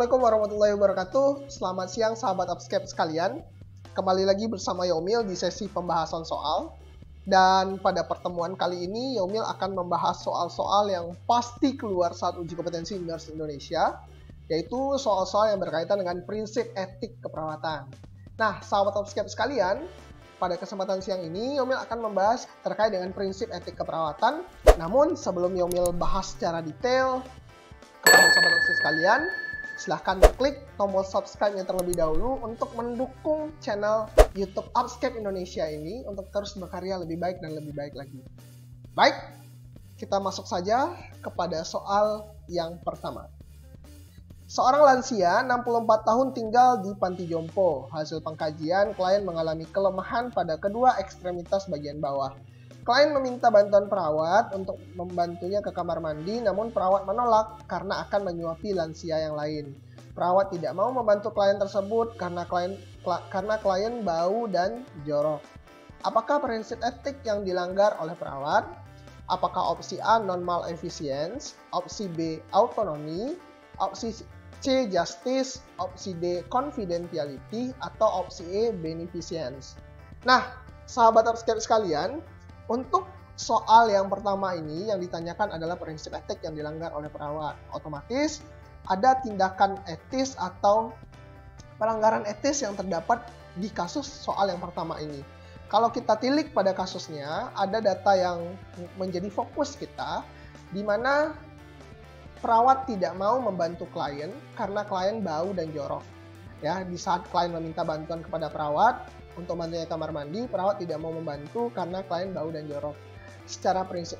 Assalamualaikum warahmatullahi wabarakatuh. Selamat siang sahabat Upscape sekalian. Kembali lagi bersama Yomil di sesi pembahasan soal. Dan pada pertemuan kali ini Yomil akan membahas soal-soal yang pasti keluar saat uji kompetensi Nurse Indonesia, yaitu soal-soal yang berkaitan dengan prinsip etik keperawatan. Nah, sahabat Upscape sekalian, pada kesempatan siang ini Yomil akan membahas terkait dengan prinsip etik keperawatan. Namun sebelum Yomil bahas secara detail, kepada sahabat Upscape sekalian, silahkan klik tombol subscribe-nya terlebih dahulu untuk mendukung channel YouTube Upscape Indonesia ini untuk terus berkarya lebih baik dan lebih baik lagi. Baik, kita masuk saja kepada soal yang pertama. Seorang lansia 64 tahun tinggal di panti jompo. Hasil pengkajian, klien mengalami kelemahan pada kedua ekstremitas bagian bawah. Klien meminta bantuan perawat untuk membantunya ke kamar mandi, namun perawat menolak karena akan menyuapi lansia yang lain. Perawat tidak mau membantu klien tersebut karena klien bau dan jorok. Apakah prinsip etik yang dilanggar oleh perawat? Apakah opsi A non-malefisience, opsi B autonomi, opsi C justice, opsi D confidentiality, atau opsi E beneficence? Nah, sahabat Upscape sekalian, untuk soal yang pertama ini yang ditanyakan adalah prinsip etik yang dilanggar oleh perawat. Otomatis ada tindakan etis atau pelanggaran etis yang terdapat di kasus soal yang pertama ini. Kalau kita tilik pada kasusnya, ada data yang menjadi fokus kita, di mana perawat tidak mau membantu klien karena klien bau dan jorok. Ya, di saat klien meminta bantuan kepada perawat untuk bantunya kamar mandi, perawat tidak mau membantu karena klien bau dan jorok. Secara prinsip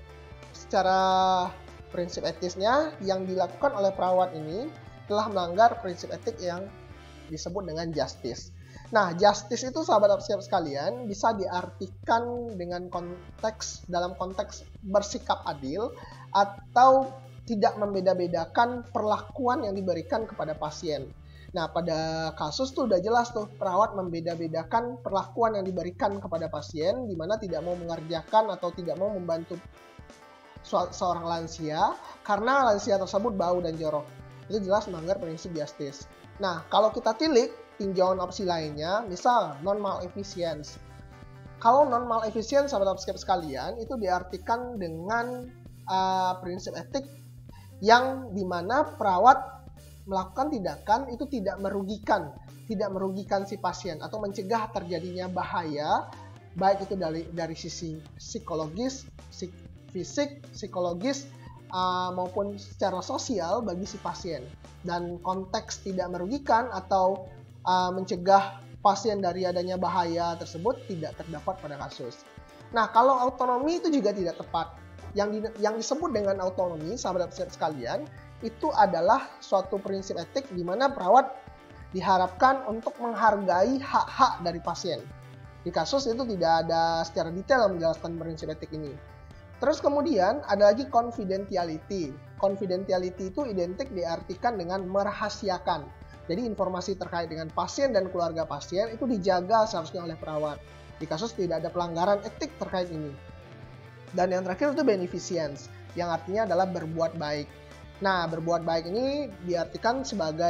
etisnya yang dilakukan oleh perawat ini telah melanggar prinsip etik yang disebut dengan justice. Nah, justice itu sahabat Upscape sekalian bisa diartikan dengan dalam konteks bersikap adil atau tidak membeda-bedakan perlakuan yang diberikan kepada pasien. Nah, pada kasus tuh udah jelas tuh perawat membeda-bedakan perlakuan yang diberikan kepada pasien, di mana tidak mau mengerjakan atau tidak mau membantu seorang lansia karena lansia tersebut bau dan jorok. Itu jelas melanggar prinsip justice. Nah, kalau kita tilik tinjauan opsi lainnya, misal non-malefisience. Kalau non-malefisience, sahabat Upscape sekalian, itu diartikan dengan prinsip etik yang dimana perawat melakukan tindakan itu tidak merugikan si pasien atau mencegah terjadinya bahaya, baik itu dari sisi psikologis, fisik, psikologis maupun secara sosial bagi si pasien. Dan konteks tidak merugikan atau mencegah pasien dari adanya bahaya tersebut tidak terdapat pada kasus. Nah, kalau autonomi itu juga tidak tepat. Yang disebut dengan autonomi, sahabat sekalian, itu adalah suatu prinsip etik di mana perawat diharapkan untuk menghargai hak-hak dari pasien. Di kasus itu tidak ada secara detail yang menjelaskan prinsip etik ini. Terus kemudian ada lagi confidentiality. Confidentiality itu identik diartikan dengan merahasiakan. Jadi informasi terkait dengan pasien dan keluarga pasien itu dijaga seharusnya oleh perawat. Di kasus tidak ada pelanggaran etik terkait ini. Dan yang terakhir itu beneficence, yang artinya adalah berbuat baik. Nah, berbuat baik ini diartikan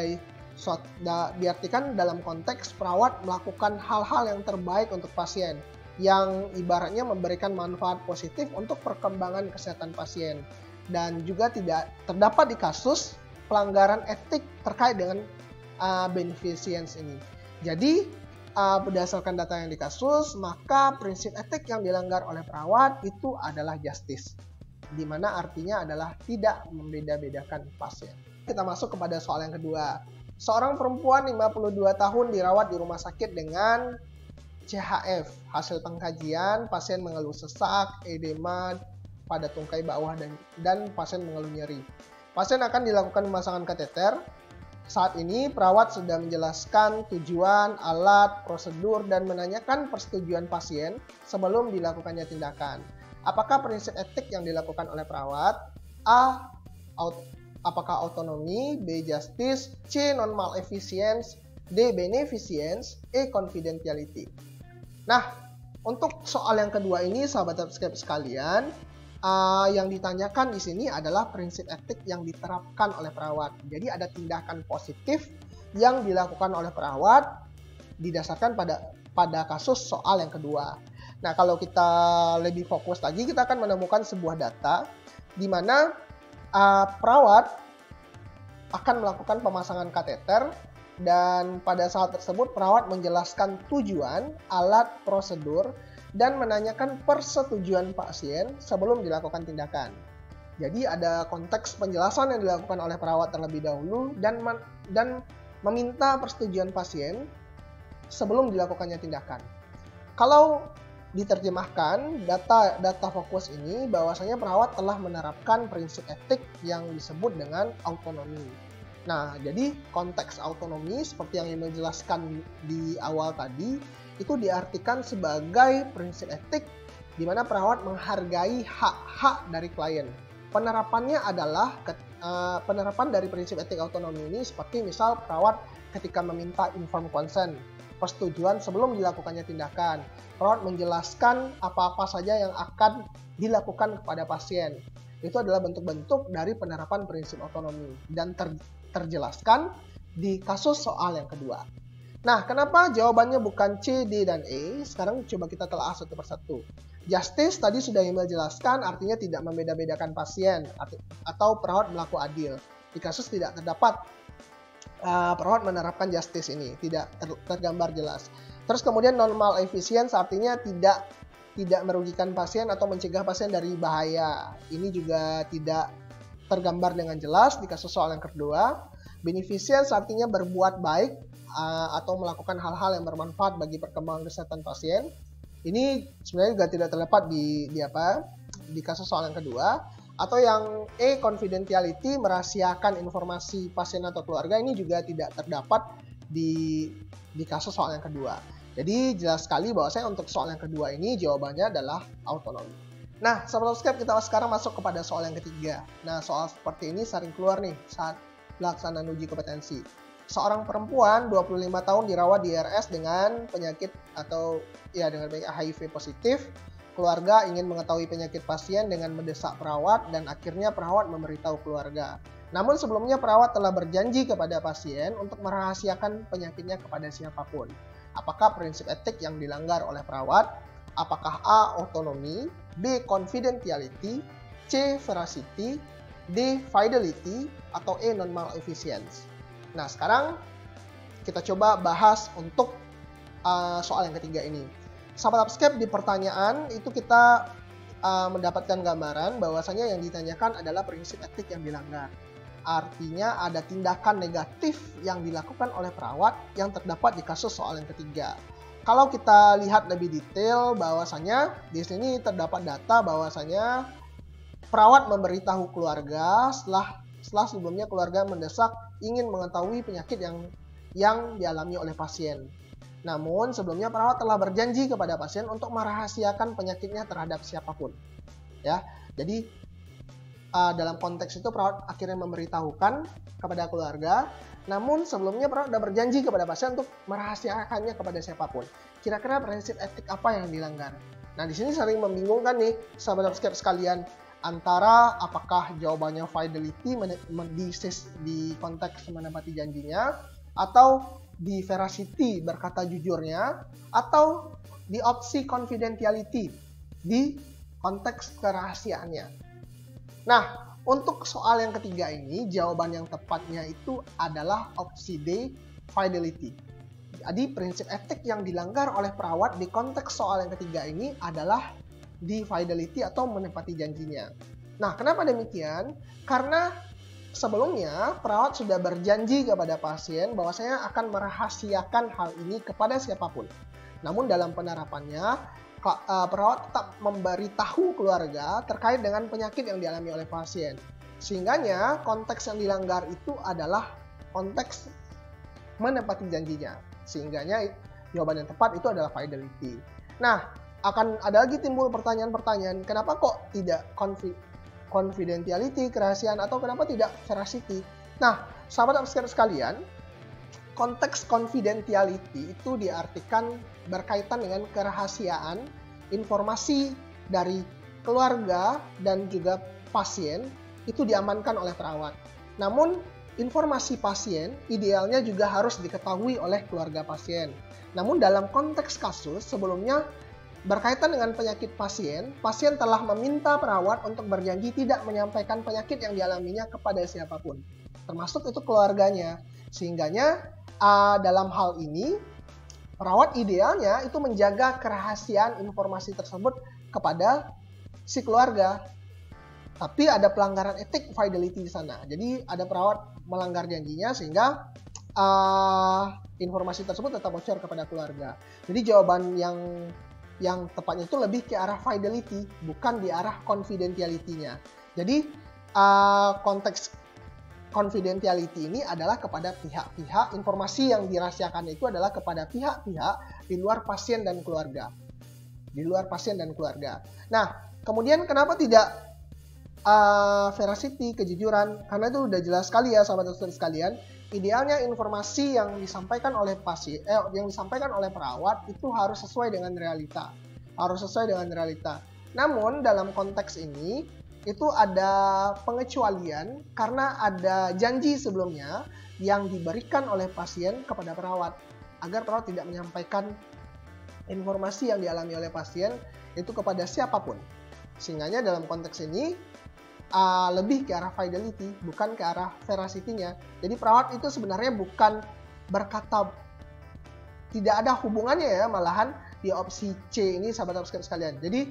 dalam konteks perawat melakukan hal-hal yang terbaik untuk pasien, yang ibaratnya memberikan manfaat positif untuk perkembangan kesehatan pasien. Dan juga tidak terdapat di kasus pelanggaran etik terkait dengan beneficence ini. Jadi, berdasarkan data yang di kasus, maka prinsip etik yang dilanggar oleh perawat itu adalah justice, di mana artinya adalah tidak membeda-bedakan pasien. Kita masuk kepada soal yang kedua. Seorang perempuan 52 tahun dirawat di rumah sakit dengan CHF. Hasil pengkajian, pasien mengeluh sesak, edema pada tungkai bawah dan pasien mengeluh nyeri. Pasien akan dilakukan pemasangan kateter. Saat ini perawat sudah menjelaskan tujuan, alat, prosedur, dan menanyakan persetujuan pasien sebelum dilakukannya tindakan. Apakah prinsip etik yang dilakukan oleh perawat? A. Apakah autonomi? B. Justice. C. Non-malefisience. D. Beneficence. E. Confidentiality. Nah, untuk soal yang kedua ini, sahabat Upscape sekalian, yang ditanyakan di sini adalah prinsip etik yang diterapkan oleh perawat. Jadi ada tindakan positif yang dilakukan oleh perawat didasarkan pada kasus soal yang kedua. Nah, kalau kita lebih fokus lagi, kita akan menemukan sebuah data di mana perawat akan melakukan pemasangan kateter, dan pada saat tersebut perawat menjelaskan tujuan, alat, prosedur, dan menanyakan persetujuan pasien sebelum dilakukan tindakan. Jadi ada konteks penjelasan yang dilakukan oleh perawat terlebih dahulu dan meminta persetujuan pasien sebelum dilakukannya tindakan. Kalau diterjemahkan, data fokus ini bahwasanya perawat telah menerapkan prinsip etik yang disebut dengan autonomi. Nah, jadi konteks autonomi seperti yang Emil jelaskan di awal tadi, itu diartikan sebagai prinsip etik di mana perawat menghargai hak-hak dari klien. Penerapannya adalah penerapan dari prinsip etik autonomi ini seperti misal perawat ketika meminta informed consent, persetujuan sebelum dilakukannya tindakan. Perawat menjelaskan apa-apa saja yang akan dilakukan kepada pasien. Itu adalah bentuk-bentuk dari penerapan prinsip autonomi dan terjelaskan di kasus soal yang kedua. Nah, kenapa jawabannya bukan C, D, dan E? Sekarang coba kita telah satu persatu. Justice tadi sudah Emil jelaskan, artinya tidak membeda-bedakan pasien atau perawat berlaku adil. Di kasus tidak terdapat perawat menerapkan justice ini, tidak tergambar jelas. Terus kemudian normal efficiency artinya tidak merugikan pasien atau mencegah pasien dari bahaya. Ini juga tidak tergambar dengan jelas di kasus soal yang kedua. Beneficence artinya berbuat baik atau melakukan hal-hal yang bermanfaat bagi perkembangan kesehatan pasien. Ini sebenarnya juga tidak terdapat di kasus soal yang kedua. Atau yang E, confidentiality, merahasiakan informasi pasien atau keluarga, ini juga tidak terdapat di kasus soal yang kedua. Jadi jelas sekali bahwa untuk soal yang kedua ini jawabannya adalah autonomi. Nah, Sobat Subscribe, kita sekarang masuk kepada soal yang ketiga. Nah, soal seperti ini sering keluar nih saat pelaksanaan uji kompetensi. Seorang perempuan 25 tahun dirawat di RS dengan penyakit dengan HIV positif. Keluarga ingin mengetahui penyakit pasien dengan mendesak perawat dan akhirnya perawat memberitahu keluarga. Namun sebelumnya perawat telah berjanji kepada pasien untuk merahasiakan penyakitnya kepada siapapun. Apakah prinsip etik yang dilanggar oleh perawat? Apakah A, autonomi, B, confidentiality, C, veracity, D, fidelity, atau E, non-mal efficiency? Nah, sekarang kita coba bahas untuk soal yang ketiga ini. Sahabat Upscape, di pertanyaan itu kita mendapatkan gambaran bahwasanya yang ditanyakan adalah prinsip etik yang dilanggar. Artinya ada tindakan negatif yang dilakukan oleh perawat yang terdapat di kasus soal yang ketiga. Kalau kita lihat lebih detail bahwasanya di sini terdapat data bahwasanya perawat memberitahu keluarga setelah sebelumnya keluarga mendesak ingin mengetahui penyakit yang dialami oleh pasien. Namun sebelumnya perawat telah berjanji kepada pasien untuk merahasiakan penyakitnya terhadap siapapun. Ya, jadi dalam konteks itu perawat akhirnya memberitahukan kepada keluarga. Namun sebelumnya perawat sudah berjanji kepada pasien untuk merahasiakannya kepada siapapun. Kira-kira prinsip etik apa yang dilanggar? Nah, di sini sering membingungkan nih sahabat subscribe sekalian, antara apakah jawabannya fidelity di konteks menepati janjinya, atau di veracity berkata jujurnya, atau di opsi confidentiality di konteks kerahasiaannya. Nah, untuk soal yang ketiga ini jawaban yang tepatnya itu adalah opsi D, fidelity. Jadi prinsip etik yang dilanggar oleh perawat di konteks soal yang ketiga ini adalah di fidelity atau menepati janjinya. Nah, kenapa demikian? Karena sebelumnya perawat sudah berjanji kepada pasien bahwasanya akan merahasiakan hal ini kepada siapapun. Namun dalam penerapannya, perawat tetap memberitahu keluarga terkait dengan penyakit yang dialami oleh pasien. Sehingganya konteks yang dilanggar itu adalah konteks menepati janjinya. Sehingganya jawaban yang tepat itu adalah fidelity. Nah, akan ada lagi timbul pertanyaan-pertanyaan, kenapa kok tidak confidentiality, kerahasiaan, atau kenapa tidak veracity? Nah, sahabat subscriber sekalian, konteks confidentiality itu diartikan berkaitan dengan kerahasiaan informasi dari keluarga dan juga pasien itu diamankan oleh perawat. Namun, informasi pasien idealnya juga harus diketahui oleh keluarga pasien. Namun dalam konteks kasus sebelumnya berkaitan dengan penyakit pasien, pasien telah meminta perawat untuk berjanji tidak menyampaikan penyakit yang dialaminya kepada siapapun, termasuk itu keluarganya. Sehingganya dalam hal ini, perawat idealnya itu menjaga kerahasiaan informasi tersebut kepada si keluarga. Tapi ada pelanggaran etik fidelity di sana. Jadi ada perawat melanggar janjinya sehingga informasi tersebut tetap bocor kepada keluarga. Jadi jawaban yang tepatnya itu lebih ke arah fidelity, bukan di arah confidentiality-nya. Jadi konteks confidentiality ini adalah kepada pihak-pihak, informasi yang dirahasiakan itu adalah kepada pihak-pihak di luar pasien dan keluarga. Di luar pasien dan keluarga. Nah, kemudian kenapa tidak veracity, kejujuran? Karena itu udah jelas sekali ya sahabat dokter sekalian. Idealnya informasi yang disampaikan oleh yang disampaikan oleh perawat itu harus sesuai dengan realita. Harus sesuai dengan realita. Namun dalam konteks ini itu ada pengecualian karena ada janji sebelumnya yang diberikan oleh pasien kepada perawat agar perawat tidak menyampaikan informasi yang dialami oleh pasien itu kepada siapapun. Sehingga dalam konteks ini lebih ke arah fidelity, bukan ke arah veracity-nya. Jadi perawat itu sebenarnya bukan berkata, tidak ada hubungannya ya, malahan di opsi C ini sahabat subscribe sekalian. Jadi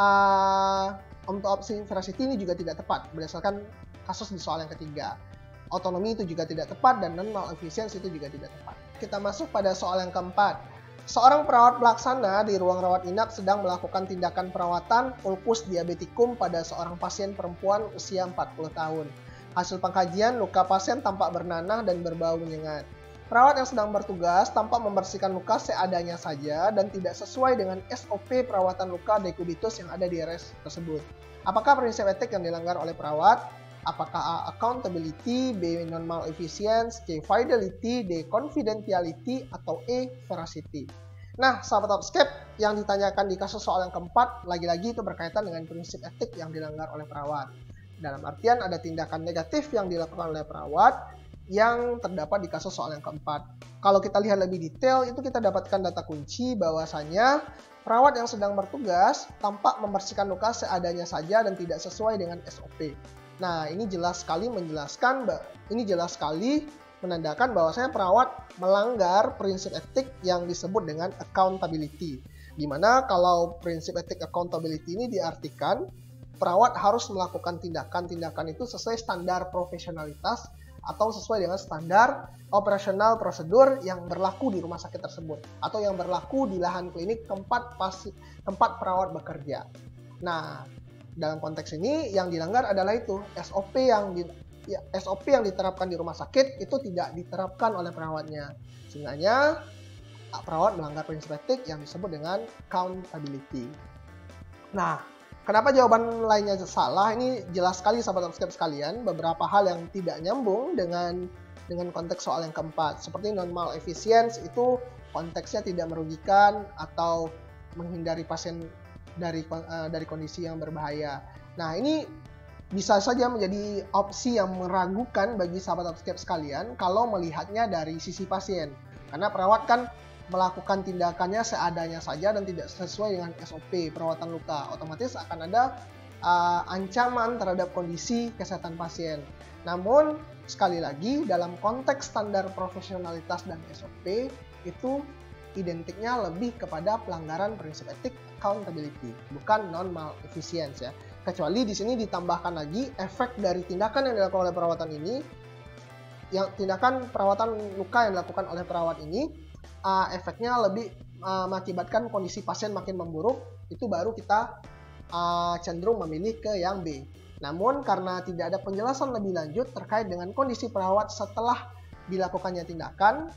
untuk opsi veracity ini juga tidak tepat berdasarkan kasus di soal yang ketiga. Otonomi itu juga tidak tepat dan non-malefficiency itu juga tidak tepat. Kita masuk pada soal yang keempat. Seorang perawat pelaksana di ruang rawat inap sedang melakukan tindakan perawatan ulkus diabetikum pada seorang pasien perempuan usia 40 tahun. Hasil pengkajian, luka pasien tampak bernanah dan berbau menyengat. Perawat yang sedang bertugas tampak membersihkan luka seadanya saja dan tidak sesuai dengan SOP perawatan luka dekubitus yang ada di RS tersebut. Apakah prinsip etik yang dilanggar oleh perawat? Apakah A. Accountability, B. Non-malefficiency, C. Fidelity, D. Confidentiality, atau E. Veracity? Nah, sahabat subscribe, yang ditanyakan di kasus soal yang keempat, lagi-lagi itu berkaitan dengan prinsip etik yang dilanggar oleh perawat. Dalam artian ada tindakan negatif yang dilakukan oleh perawat yang terdapat di kasus soal yang keempat. Kalau kita lihat lebih detail, itu kita dapatkan data kunci bahwasanya perawat yang sedang bertugas tampak membersihkan luka seadanya saja dan tidak sesuai dengan SOP. Nah, ini jelas sekali menandakan bahwasanya perawat melanggar prinsip etik yang disebut dengan accountability. Dimana kalau prinsip etik accountability ini diartikan perawat harus melakukan tindakan-tindakan itu sesuai standar profesionalitas atau sesuai dengan standar operasional prosedur yang berlaku di rumah sakit tersebut atau yang berlaku di lahan klinik tempat perawat bekerja. Nah, dalam konteks ini yang dilanggar adalah itu SOP yang diterapkan di rumah sakit itu tidak diterapkan oleh perawatnya. Sehingga perawat melanggar prinsip etik yang disebut dengan accountability. Nah, kenapa jawaban lainnya salah? Ini jelas sekali sahabat subscribe sekalian, beberapa hal yang tidak nyambung dengan konteks soal yang keempat. Seperti non-malefficiency itu konteksnya tidak merugikan atau menghindari pasien dari kondisi yang berbahaya. Nah, ini bisa saja menjadi opsi yang meragukan bagi sahabat subscribe sekalian kalau melihatnya dari sisi pasien. Karena perawat kan melakukan tindakannya seadanya saja dan tidak sesuai dengan SOP perawatan luka. Otomatis akan ada ancaman terhadap kondisi kesehatan pasien. Namun, sekali lagi dalam konteks standar profesionalitas dan SOP itu identiknya lebih kepada pelanggaran prinsip etik accountability, bukan non-malefficiency ya. Kecuali di sini ditambahkan lagi efek dari tindakan yang dilakukan oleh perawatan ini, yang tindakan perawatan luka yang dilakukan oleh perawat ini, efeknya lebih mengakibatkan kondisi pasien makin memburuk, itu baru kita cenderung memilih ke yang B. Namun karena tidak ada penjelasan lebih lanjut terkait dengan kondisi perawat setelah dilakukannya tindakan,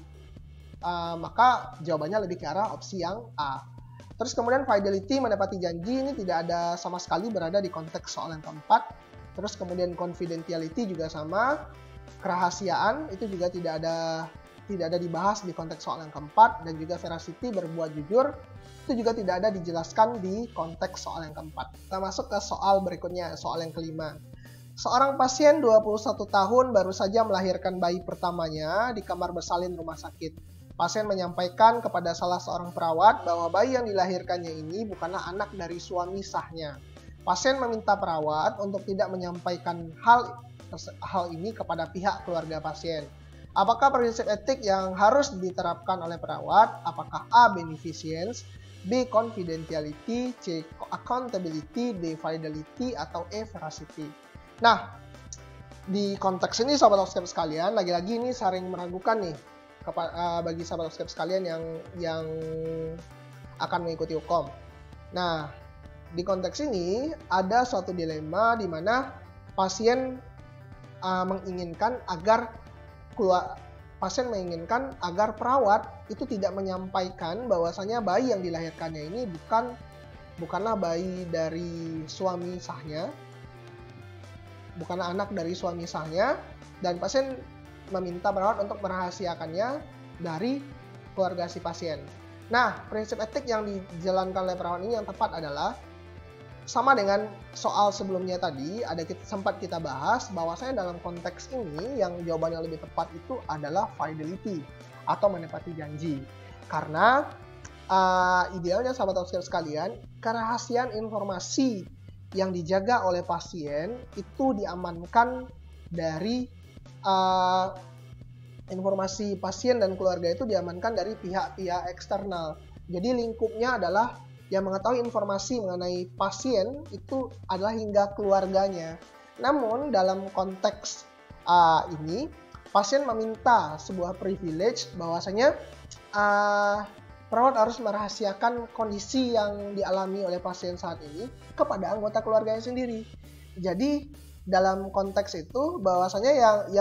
maka jawabannya lebih ke arah opsi yang A. Terus kemudian fidelity, menepati janji, ini tidak ada sama sekali berada di konteks soal yang keempat. Terus kemudian confidentiality juga sama, kerahasiaan itu juga tidak ada dibahas di konteks soal yang keempat, dan juga veracity, berbuat jujur, Itu juga tidak ada dijelaskan di konteks soal yang keempat. Kita masuk ke soal berikutnya, soal yang kelima. Seorang pasien 21 tahun baru saja melahirkan bayi pertamanya di kamar bersalin rumah sakit. Pasien menyampaikan kepada salah seorang perawat bahwa bayi yang dilahirkannya ini bukanlah anak dari suami sahnya. Pasien meminta perawat untuk tidak menyampaikan hal ini kepada pihak keluarga pasien. Apakah prinsip etik yang harus diterapkan oleh perawat? Apakah A. Beneficence, B. Confidentiality, C. Accountability, D. Fidelity, atau E. Veracity? Nah, di konteks ini sahabat Oxcap sekalian, lagi-lagi ini sering meragukan nih bagi sahabat Oxcap sekalian yang akan mengikuti hukum. Nah, di konteks ini ada suatu dilema di mana pasien menginginkan agar perawat itu tidak menyampaikan bahwasanya bayi yang dilahirkannya ini bukanlah bayi dari suami sahnya, bukanlah anak dari suami sahnya, dan pasien meminta perawat untuk merahasiakannya dari keluarga si pasien. Nah, prinsip etik yang dijalankan oleh perawat ini yang tepat adalah sama dengan soal sebelumnya tadi, sempat kita bahas bahwasanya dalam konteks ini yang jawabannya lebih tepat itu adalah fidelity atau menepati janji. Karena idealnya sahabat Oxcap sekalian, kerahasiaan informasi yang dijaga oleh pasien itu diamankan dari informasi pasien dan keluarga itu diamankan dari pihak-pihak eksternal. Jadi lingkupnya adalah yang mengetahui informasi mengenai pasien itu adalah hingga keluarganya. Namun dalam konteks ini, pasien meminta sebuah privilege bahwasanya perawat harus merahasiakan kondisi yang dialami oleh pasien saat ini kepada anggota keluarganya sendiri. Jadi dalam konteks itu bahwasanya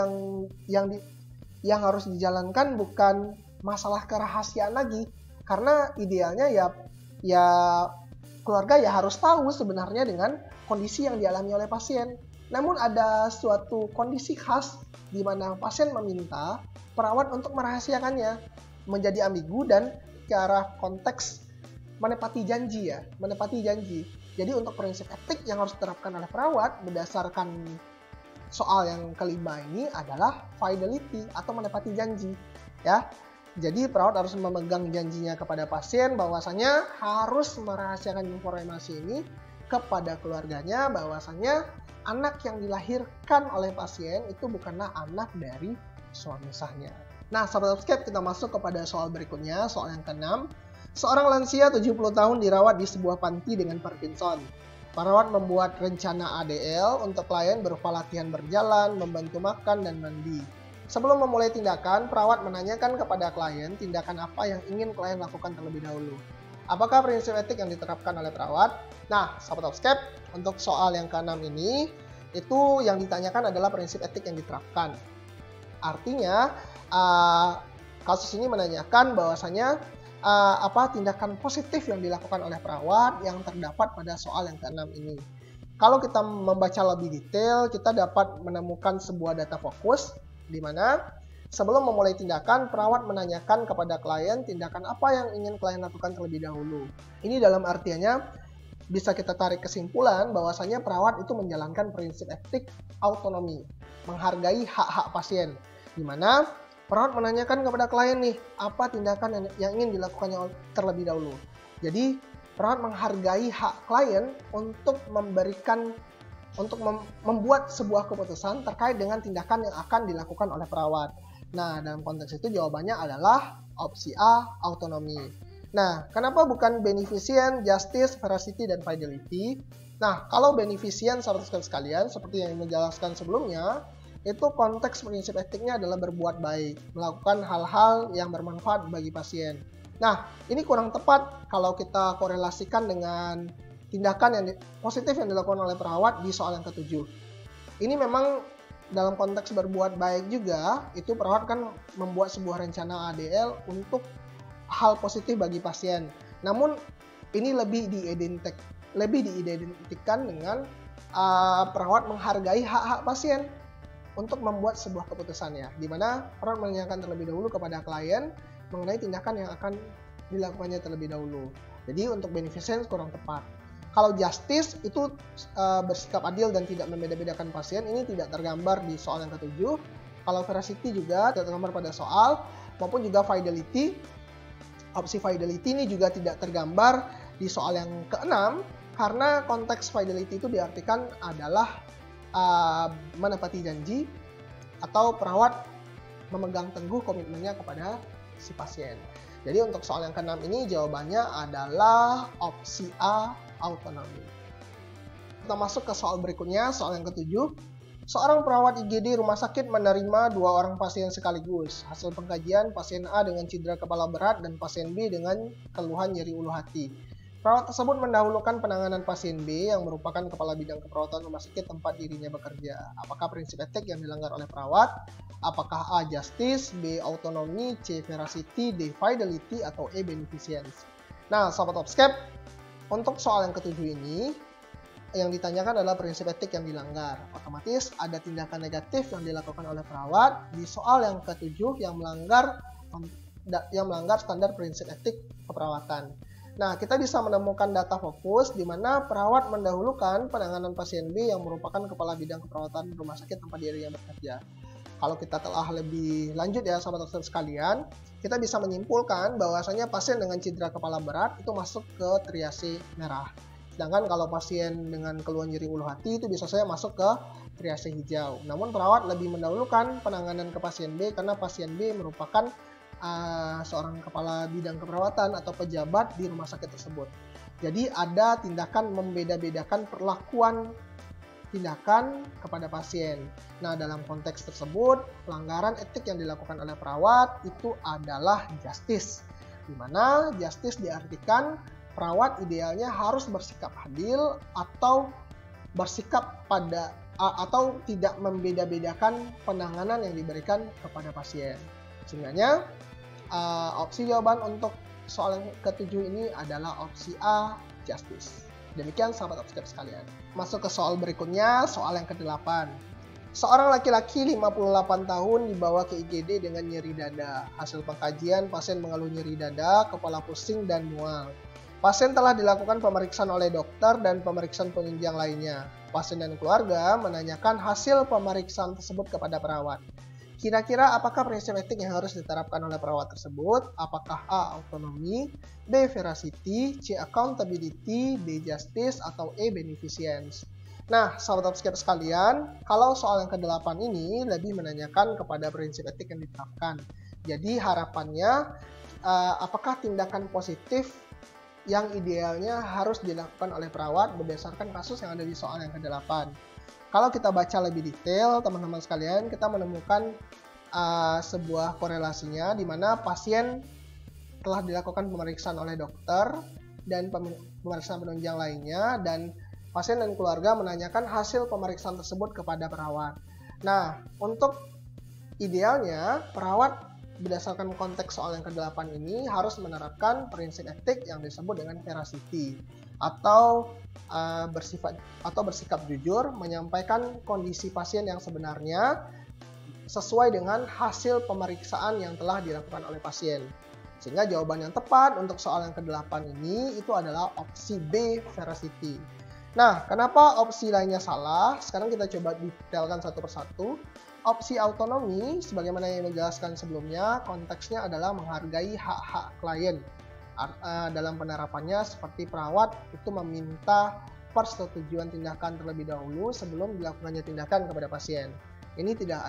yang harus dijalankan bukan masalah kerahasiaan lagi, karena idealnya ya keluarga ya harus tahu sebenarnya dengan kondisi yang dialami oleh pasien. Namun ada suatu kondisi khas di mana pasien meminta perawat untuk merahasiakannya, menjadi ambigu dan ke arah konteks menepati janji. Jadi untuk prinsip etik yang harus diterapkan oleh perawat berdasarkan soal yang kelima ini adalah fidelity atau menepati janji, ya. Jadi perawat harus memegang janjinya kepada pasien bahwasanya harus merahasiakan informasi ini kepada keluarganya bahwasanya anak yang dilahirkan oleh pasien itu bukanlah anak dari suami sahnya. Nah, sahabat Oxcap, kita masuk kepada soal berikutnya, soal yang ke-6. Seorang lansia 70 tahun dirawat di sebuah panti dengan Parkinson. Perawat membuat rencana ADL untuk klien berupa latihan berjalan, membantu makan, dan mandi. Sebelum memulai tindakan, perawat menanyakan kepada klien tindakan apa yang ingin klien lakukan terlebih dahulu. Apakah prinsip etik yang diterapkan oleh perawat? Nah, sahabat Oxcap, untuk soal yang ke-6 ini, itu yang ditanyakan adalah prinsip etik yang diterapkan. Artinya, kasus ini menanyakan bahwasanya apa tindakan positif yang dilakukan oleh perawat yang terdapat pada soal yang ke-6 ini. Kalau kita membaca lebih detail, kita dapat menemukan sebuah data fokus di mana sebelum memulai tindakan, perawat menanyakan kepada klien tindakan apa yang ingin klien lakukan terlebih dahulu. Ini dalam artiannya bisa kita tarik kesimpulan bahwasanya perawat itu menjalankan prinsip etik autonomi, menghargai hak-hak pasien, di mana perawat menanyakan kepada klien nih, apa tindakan yang ingin dilakukannya terlebih dahulu. Jadi, perawat menghargai hak klien untuk membuat sebuah keputusan terkait dengan tindakan yang akan dilakukan oleh perawat. Nah, dalam konteks itu jawabannya adalah opsi A, autonomi. Nah, kenapa bukan beneficent, justice, veracity, dan fidelity? Nah, kalau beneficent, sahabat sekalian, seperti yang menjelaskan sebelumnya, itu konteks prinsip etiknya adalah berbuat baik, melakukan hal-hal yang bermanfaat bagi pasien. Nah, ini kurang tepat kalau kita korelasikan dengan tindakan yang positif yang dilakukan oleh perawat di soal yang ke-7. Ini memang dalam konteks berbuat baik juga, itu perawat kan membuat sebuah rencana ADL untuk hal positif bagi pasien. Namun, ini lebih diidentikan dengan perawat menghargai hak-hak pasien untuk membuat sebuah keputusan, ya, di mana perawat menanyakan terlebih dahulu kepada klien mengenai tindakan yang akan dilakukannya terlebih dahulu. Jadi untuk beneficence kurang tepat. Kalau justice itu bersikap adil dan tidak membeda-bedakan pasien, ini tidak tergambar di soal yang ke-7. Kalau veracity juga tidak tergambar pada soal, maupun juga fidelity. Opsi fidelity ini juga tidak tergambar di soal yang ke-6, karena konteks fidelity itu diartikan adalah menepati janji atau perawat memegang teguh komitmennya kepada si pasien. Jadi untuk soal yang ke-6 ini jawabannya adalah opsi A, autonomi. Kita masuk ke soal berikutnya, soal yang ke-7. Seorang perawat IGD rumah sakit menerima 2 orang pasien sekaligus. Hasil pengkajian, pasien A dengan cedera kepala berat dan pasien B dengan keluhan nyeri ulu hati. Perawat tersebut mendahulukan penanganan pasien B yang merupakan kepala bidang keperawatan rumah sakit tempat dirinya bekerja. Apakah prinsip etik yang dilanggar oleh perawat? Apakah A. justice, B. autonomi, C. veracity, D. fidelity, atau E. beneficence? Nah, sahabat Obskep, untuk soal yang ke-7 ini, yang ditanyakan adalah prinsip etik yang dilanggar. Otomatis ada tindakan negatif yang dilakukan oleh perawat di soal yang ke-7 yang melanggar standar prinsip etik keperawatan. Nah, kita bisa menemukan data fokus di mana perawat mendahulukan penanganan pasien B yang merupakan kepala bidang keperawatan rumah sakit tempat dirinya bekerja. Kalau kita telah lebih lanjut ya sahabat dokter sekalian, kita bisa menyimpulkan bahwasanya pasien dengan cedera kepala berat itu masuk ke triase merah. Sedangkan kalau pasien dengan keluhan nyeri ulu hati itu bisa saja masuk ke triase hijau. Namun perawat lebih mendahulukan penanganan ke pasien B karena pasien B merupakan seorang kepala bidang keperawatan atau pejabat di rumah sakit tersebut. Jadi ada tindakan membeda-bedakan perlakuan tindakan kepada pasien. Nah, dalam konteks tersebut, pelanggaran etik yang dilakukan oleh perawat itu adalah justice. Di mana justice diartikan perawat idealnya harus bersikap adil atau bersikap pada atau tidak membeda-bedakan penanganan yang diberikan kepada pasien. Sebenarnya opsi jawaban untuk soal yang ke-7 ini adalah opsi A, justice. Demikian sahabat Obskep sekalian. Masuk ke soal berikutnya, soal yang ke-8. Seorang laki-laki 58 tahun dibawa ke IGD dengan nyeri dada. Hasil pengkajian, pasien mengeluh nyeri dada, kepala pusing, dan mual. Pasien telah dilakukan pemeriksaan oleh dokter dan pemeriksaan penunjang lainnya. Pasien dan keluarga menanyakan hasil pemeriksaan tersebut kepada perawat. Kira-kira apakah prinsip etik yang harus diterapkan oleh perawat tersebut? Apakah A. autonomi, B. veracity, C. accountability, D. justice, atau E. beneficence? Nah, sahabat Obskep sekalian, kalau soal yang ke-8 ini lebih menanyakan kepada prinsip etik yang diterapkan. Jadi harapannya, apakah tindakan positif yang idealnya harus dilakukan oleh perawat berdasarkan kasus yang ada di soal yang ke-8. Kalau kita baca lebih detail, teman-teman sekalian, kita menemukan sebuah korelasinya di mana pasien telah dilakukan pemeriksaan oleh dokter dan pemeriksaan penunjang lainnya, dan pasien dan keluarga menanyakan hasil pemeriksaan tersebut kepada perawat. Nah, untuk idealnya, perawat berdasarkan konteks soal yang ke-8 ini harus menerapkan prinsip etik yang disebut dengan veracity atau bersikap jujur, menyampaikan kondisi pasien yang sebenarnya sesuai dengan hasil pemeriksaan yang telah dilakukan oleh pasien. Sehingga jawaban yang tepat untuk soal yang ke-8 ini itu adalah opsi B, veracity. Nah, kenapa opsi lainnya salah? Sekarang kita coba detailkan satu persatu. Opsi autonomi, sebagaimana yang dijelaskan sebelumnya, konteksnya adalah menghargai hak-hak klien. Dalam penerapannya, seperti perawat itu meminta persetujuan tindakan terlebih dahulu sebelum dilakukannya tindakan kepada pasien. Ini tidak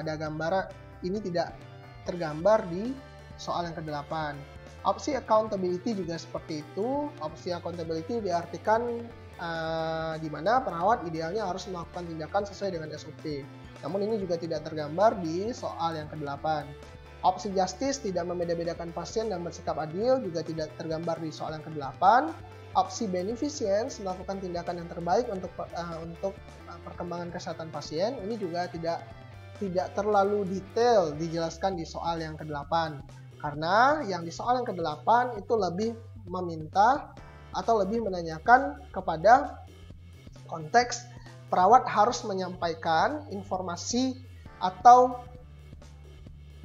tergambar di soal yang ke-8. Opsi accountability juga seperti itu. Opsi accountability diartikan di mana perawat idealnya harus melakukan tindakan sesuai dengan SOP. Namun ini juga tidak tergambar di soal yang ke-8. Opsi justice tidak membeda-bedakan pasien dan bersikap adil juga tidak tergambar di soal yang ke-8. Opsi beneficence melakukan tindakan yang terbaik untuk perkembangan kesehatan pasien, ini juga tidak terlalu detail dijelaskan di soal yang ke-8. Karena yang di soal yang ke-8 itu lebih meminta atau lebih menanyakan kepada konteks perawat harus menyampaikan informasi atau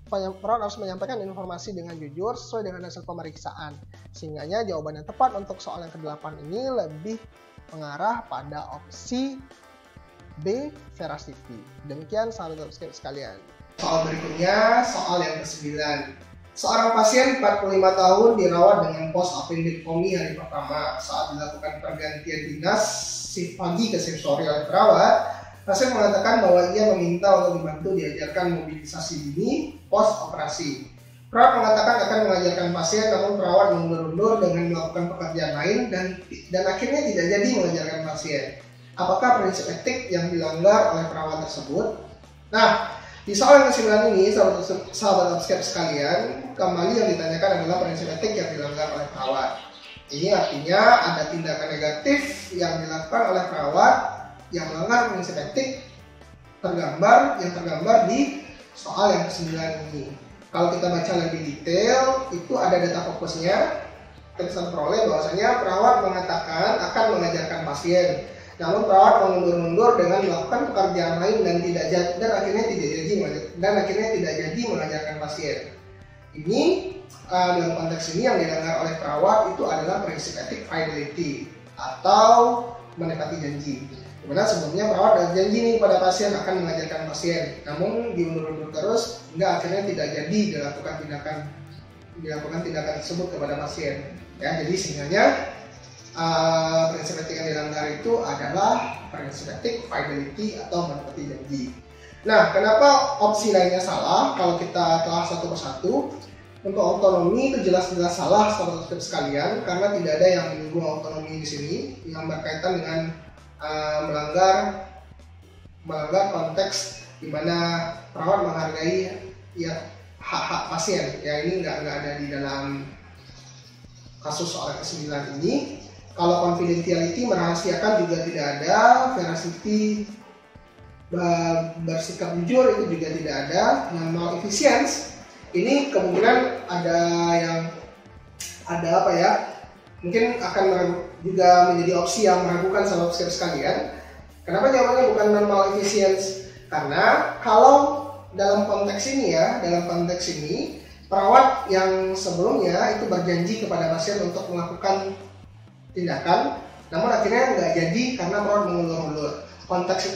perawat harus menyampaikan informasi dengan jujur sesuai dengan hasil pemeriksaan. Sehingga jawaban yang tepat untuk soal yang ke-8 ini lebih mengarah pada opsi B, veracity. Demikian sahabat subscribe sekalian. Soal berikutnya, soal yang ke-9. Seorang pasien 45 tahun dirawat dengan post-appendektomi hari pertama. Saat dilakukan pergantian dinas shift pagi ke shift sore oleh perawat, pasien mengatakan bahwa ia meminta untuk dibantu diajarkan mobilisasi dini post-operasi. Perawat mengatakan akan mengajarkan pasien, namun perawat mundur-mundur dengan melakukan pekerjaan lain dan akhirnya tidak jadi mengajarkan pasien. Apakah prinsip etik yang dilanggar oleh perawat tersebut? Nah, di soal yang ke-9 ini, sahabat subscribe sekalian, kembali yang ditanyakan adalah prinsip etik yang dilanggar oleh perawat. Ini artinya ada tindakan negatif yang dilakukan oleh perawat yang melanggar prinsip etik yang tergambar di soal yang ke-9 ini. Kalau kita baca lebih detail, itu ada data fokusnya. Kita peroleh bahwasanya perawat mengatakan akan mengajarkan pasien, namun perawat mengundur-undur dengan melakukan pekerjaan lain dan akhirnya tidak jadi mengajarkan pasien. Ini dalam konteks ini yang dilanggar oleh perawat itu adalah prinsip etik fidelity atau menepati janji. Dimana sebelumnya perawat ada janji nih pada pasien akan mengajarkan pasien, namun diundur-undur terus hingga akhirnya tidak jadi dilakukan tindakan tersebut kepada pasien. Ya, jadi sehingga prinsip etik yang dilanggar itu adalah prinsip etik fidelity atau menepati janji. Nah, kenapa opsi lainnya salah? Kalau kita telah satu persatu, untuk autonomi itu jelas-jelas salah, sahabat sekalian, karena tidak ada yang menyinggung autonomi di sini yang berkaitan dengan melanggar konteks di mana perawat menghargai hak-hak pasien. Ya, ini nggak ada di dalam kasus soal ke-9 ini. Kalau confidentiality merahasiakan juga tidak ada, veracity bersikap jujur itu juga tidak ada. Yang malefisience ini kemungkinan mungkin akan juga menjadi opsi yang meragukan sahabat sekalian. Kenapa jawabannya bukan non malefisience? Karena kalau dalam konteks ini perawat yang sebelumnya itu berjanji kepada pasien untuk melakukan tindakan, namun akhirnya nggak jadi karena perawat mengulur-ulur. Konteks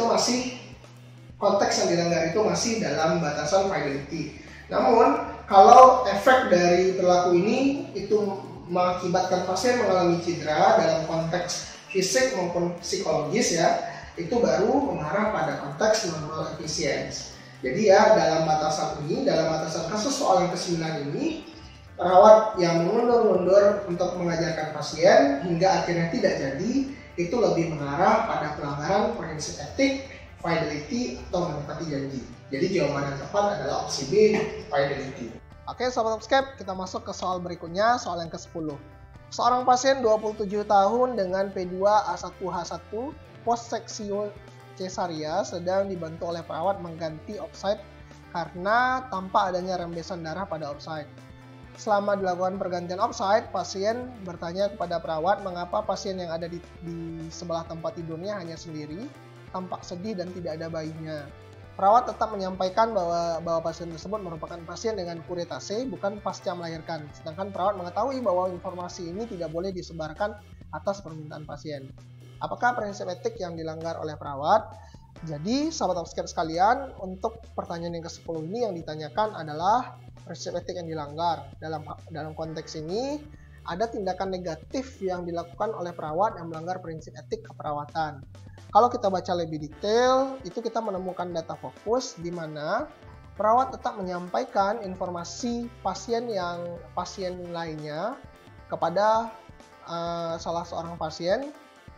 yang dilanggar itu masih dalam batasan fidelity. Namun kalau efek dari perilaku ini itu mengakibatkan pasien mengalami cedera dalam konteks fisik maupun psikologis, ya, itu baru mengarah pada konteks non efisiensi. Jadi ya, dalam batasan kasus soal yang ke-9 ini, perawat yang mengundur-undur untuk mengajarkan pasien hingga akhirnya tidak jadi, itu lebih mengarah pada pelanggaran prinsip etik, fidelity atau menepati janji. Jadi jawaban yang tepat adalah opsi B, fidelity. Oke, sahabat subscribe, kita masuk ke soal berikutnya, soal yang ke-10. Seorang pasien 27 tahun dengan P2A1H1 post seksio cesaria sedang dibantu oleh perawat mengganti offside karena tanpa adanya rembesan darah pada offside. Selama dilakukan pergantian offside, pasien bertanya kepada perawat mengapa pasien yang ada di sebelah tempat tidurnya hanya sendiri, tampak sedih dan tidak ada bayinya. Perawat tetap menyampaikan bahwa pasien tersebut merupakan pasien dengan kuretase, bukan pasca melahirkan. Sedangkan perawat mengetahui bahwa informasi ini tidak boleh disebarkan atas permintaan pasien. Apakah prinsip etik yang dilanggar oleh perawat? Jadi, sahabat subscribe sekalian, untuk pertanyaan yang ke-10 ini yang ditanyakan adalah prinsip etik yang dilanggar. Dalam konteks ini, ada tindakan negatif yang dilakukan oleh perawat yang melanggar prinsip etik keperawatan. Kalau kita baca lebih detail, itu kita menemukan data fokus di mana perawat tetap menyampaikan informasi pasien lainnya kepada salah seorang pasien,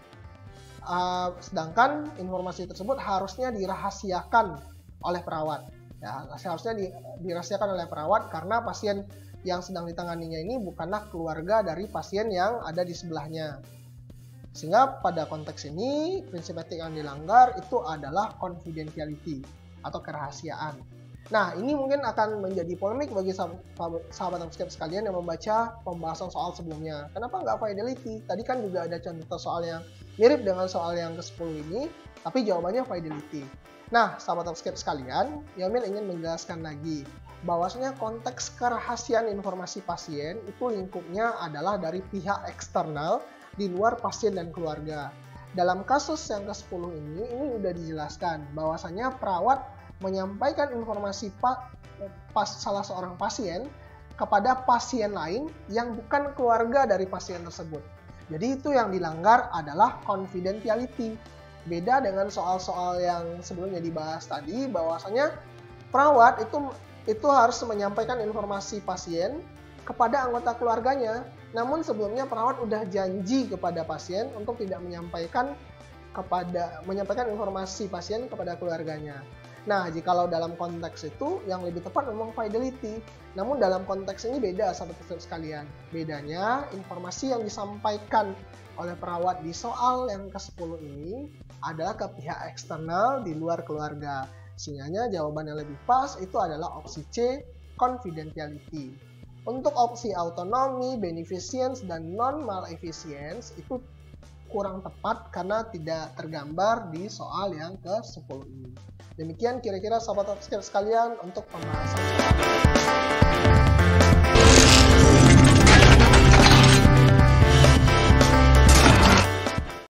sedangkan informasi tersebut harusnya dirahasiakan oleh perawat. Ya, seharusnya dirahasiakan oleh perawat karena pasien yang sedang ditanganinya ini bukanlah keluarga dari pasien yang ada di sebelahnya. Sehingga pada konteks ini, prinsip etik yang dilanggar itu adalah confidentiality atau kerahasiaan. Nah, ini mungkin akan menjadi polemik bagi sahabat subscribe sekalian yang membaca pembahasan soal sebelumnya. Kenapa nggak fidelity? Tadi kan juga ada contoh soal yang mirip dengan soal yang ke-10 ini, tapi jawabannya fidelity. Nah, sahabat subscribe sekalian, Yomil ingin menjelaskan lagi. bahwasanya konteks kerahasiaan informasi pasien itu lingkupnya adalah dari pihak eksternal di luar pasien dan keluarga. Dalam kasus yang ke-10 ini sudah dijelaskan bahwasanya perawat menyampaikan informasi salah seorang pasien kepada pasien lain yang bukan keluarga dari pasien tersebut. Jadi itu yang dilanggar adalah confidentiality. Beda dengan soal-soal yang sebelumnya dibahas tadi, bahwasanya perawat itu harus menyampaikan informasi pasien kepada anggota keluarganya. Namun sebelumnya perawat udah janji kepada pasien untuk tidak menyampaikan informasi pasien kepada keluarganya. Nah, jikalau dalam konteks itu yang lebih tepat memang fidelity. Namun dalam konteks ini beda sahabat sekalian. Bedanya informasi yang disampaikan oleh perawat di soal yang ke-10 ini adalah ke pihak eksternal di luar keluarga. Sehingga jawaban yang lebih pas itu adalah opsi C, confidentiality. Untuk opsi autonomy, beneficence, dan non-maleficence itu kurang tepat karena tidak tergambar di soal yang ke-10 ini. Demikian kira-kira sahabat sekalian untuk pembahasan soal.